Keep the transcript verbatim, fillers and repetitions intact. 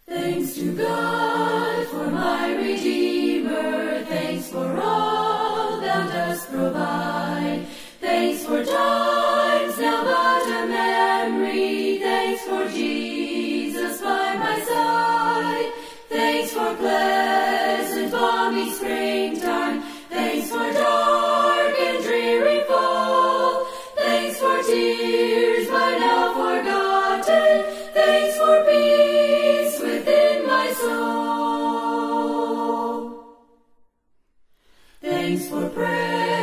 Thanks to God for my Redeemer, thanks for all thou dost provide. Thanks for times now but a memory, thanks for Jesus by my side. Thanks for pleasant balmy springtime, thanks for dark and dreary fall. Thanks for tears by now forgotten, thanks for peace within my soul. Thanks for prayer